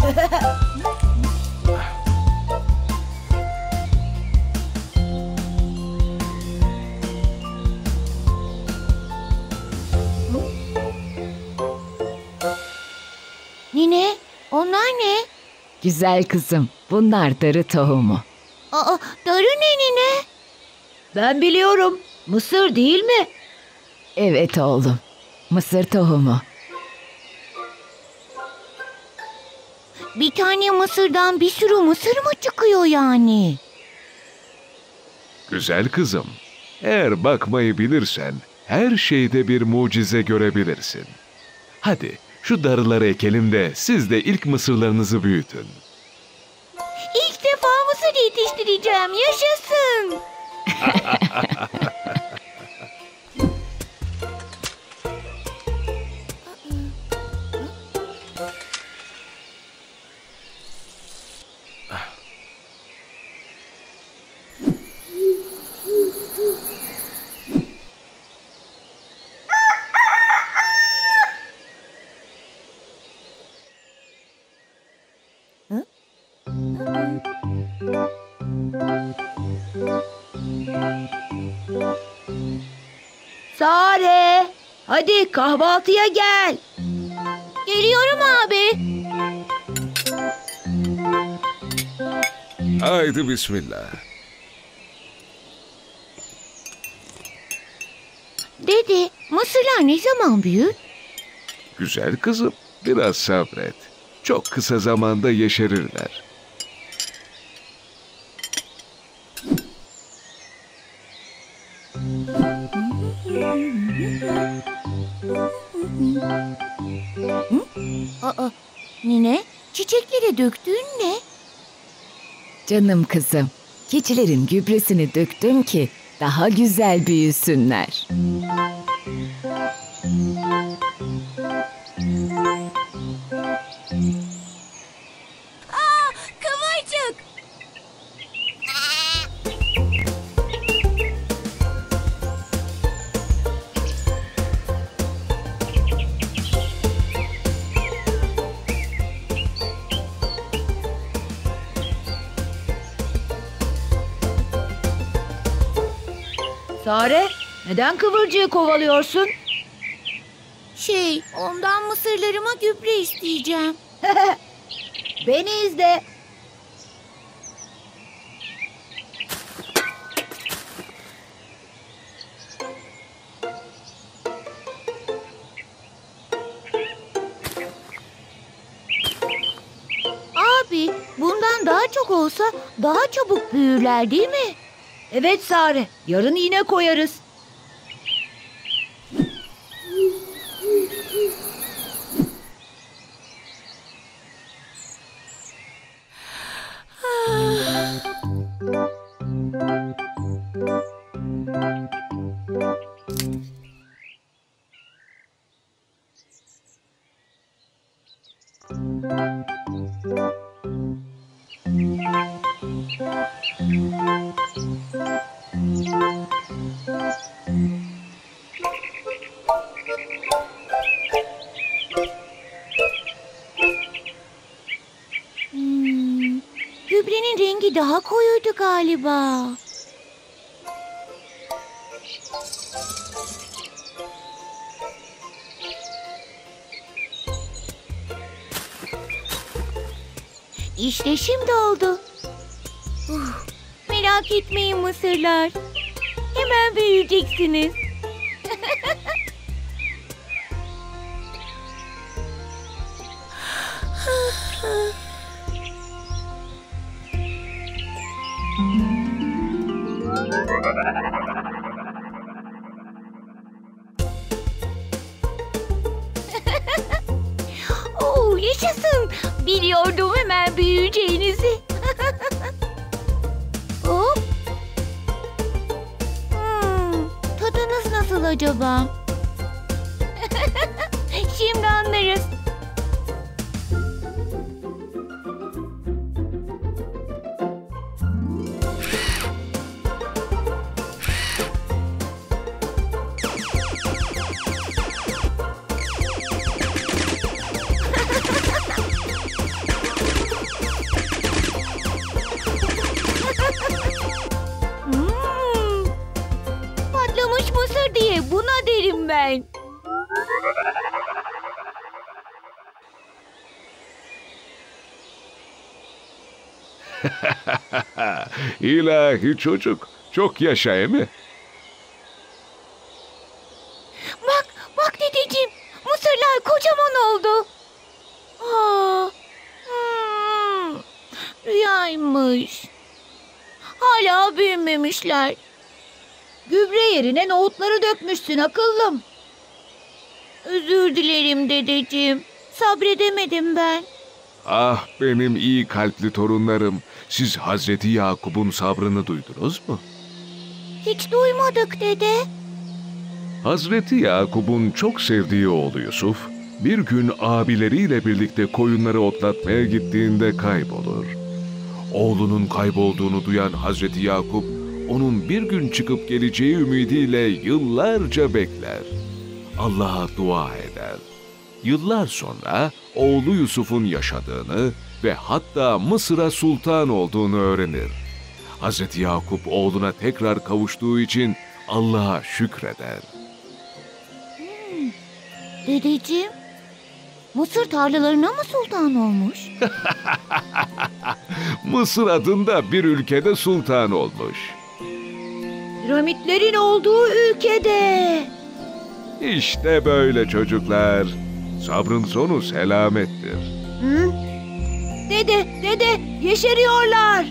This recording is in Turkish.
Nine, onlar ne? Güzel kızım, bunlar darı tohumu. Aa, darı ne nine? Ben biliyorum. Mısır değil mi? Evet oğlum, mısır tohumu. Bir tane mısırdan bir sürü mısır mı çıkıyor yani? Güzel kızım, eğer bakmayı bilirsen her şeyde bir mucize görebilirsin. Hadi şu darıları ekelim de siz de ilk mısırlarınızı büyütün. İlk defa mısır yetiştireceğim. Yaşasın. Sare, hadi kahvaltıya gel. Geliyorum abi. Haydi bismillah. Dede, mısırlar ne zaman büyür? Güzel kızım, biraz sabret. Çok kısa zamanda yeşerirler. Aa, nine, çiçeklere döktüğün ne? Canım kızım, keçilerin gübresini döktüm ki daha güzel büyüsünler. Aa, kıvırcık. Sare, neden kıvırcığı kovalıyorsun? Ondan mısırlarıma gübre isteyeceğim. Beni izle. Abi, bundan daha çok olsa daha çabuk büyürler değil mi? Evet Sare, yarın yine koyarız. Gübrenin rengi daha koyuydu galiba. İşte şimdi oldu. Merak etmeyin mısırlar. Hemen büyüyeceksiniz. Oo, yaşasın. Biliyordum hemen büyüyeceğinizi. Hop. Tadınız nasıl acaba? Şimdi anlarız. İlahi çocuk, çok yaşa emi. Bak, bak dedeciğim. Mısırlar kocaman oldu. Aa, rüyaymış. Hala büyümemişler. Gübre yerine nohutları dökmüşsün akıllım. Özür dilerim dedeciğim. Sabredemedim ben. Ah benim iyi kalpli torunlarım, siz Hazreti Yakup'un sabrını duydunuz mu? Hiç duymadık dede. Hazreti Yakup'un çok sevdiği oğlu Yusuf, bir gün abileriyle birlikte koyunları otlatmaya gittiğinde kaybolur. Oğlunun kaybolduğunu duyan Hazreti Yakup, onun bir gün çıkıp geleceği ümidiyle yıllarca bekler. Allah'a dua eder. Yıllar sonra oğlu Yusuf'un yaşadığını ve hatta Mısır'a sultan olduğunu öğrenir. Hazreti Yakup oğluna tekrar kavuştuğu için Allah'a şükreder. Dedeciğim, Mısır tarlalarına mı sultan olmuş? Mısır adında bir ülkede sultan olmuş. Piramitlerin olduğu ülkede. İşte böyle çocuklar. Sabrın sonu selamettir. Hı? Dede, yeşeriyorlar.